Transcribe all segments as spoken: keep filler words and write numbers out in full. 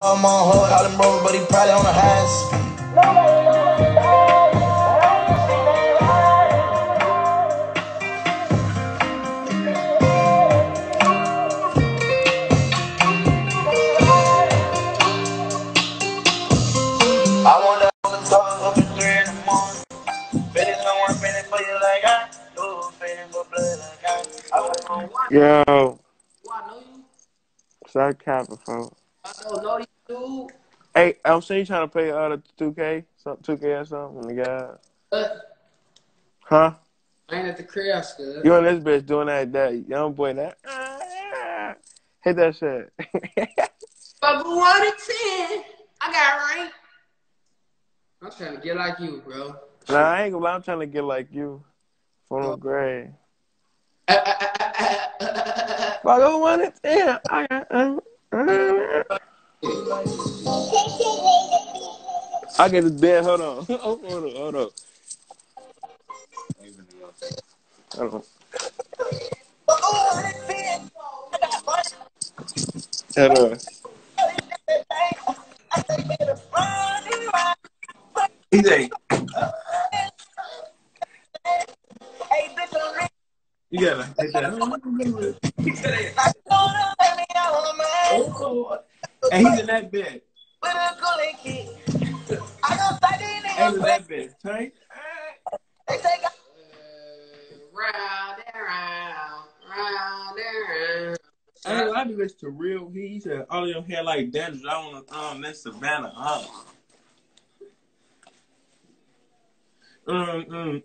I'm on hold, all them bros, but he probably on the high speed. I want that whole talk up at three in the morning. Finish someone, finish for you like I do. Finish for blood like I do. Yo, Do I know you? start capping, folks. I don't know you, dude. Hey, I'm saying you trying to play uh, the two K, some two K or something, guy. But Huh? I ain't at the crib, still. You and this bitch doing that, that young boy, that. Ah, hit that shit. But who wanted ten? I got rank. I'm trying to get like you, bro. Nah, I ain't gonna lie, I'm trying to get like you. From the grade. If I go one and ten, I got. Uh, uh, I get the dead. Hold on. hold on. Hold on. Hold on. Hold on. He say, you gotta take that. He said, oh, and he's in that bed. Ain't in that bed. Right? Round and round, round and round. I ain't like to listen to real. He said, all of your hair like dandruff. I want to um, that Savannah. Huh? Um, um.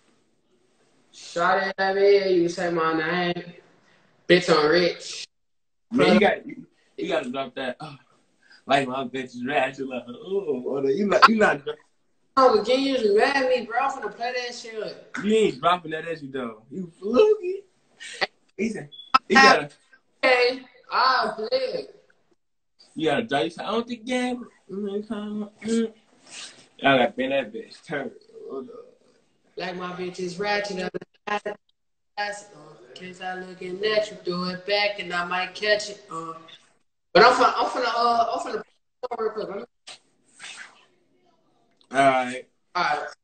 Shot at me, you say my name. Bitch, I'm rich. Man, you got you, you got to drop that. Oh, like my bitch is rad. You like, oh, or you not you not. Oh, again, you just mad at me, bro. I'm finna play that shit. You ain't dropping that as you though. You fluky. He said, you gotta. Okay, I'll play it. You gotta drop. You say, I don't think game. Mm-hmm. I got been that bitch. Turn. Like my bitch is ratchet up the ass. In case I looking at you, throw it back and I might catch it. Uh. But I'm finna, I'm finna, uh, I'm finna real quick. All right. All right.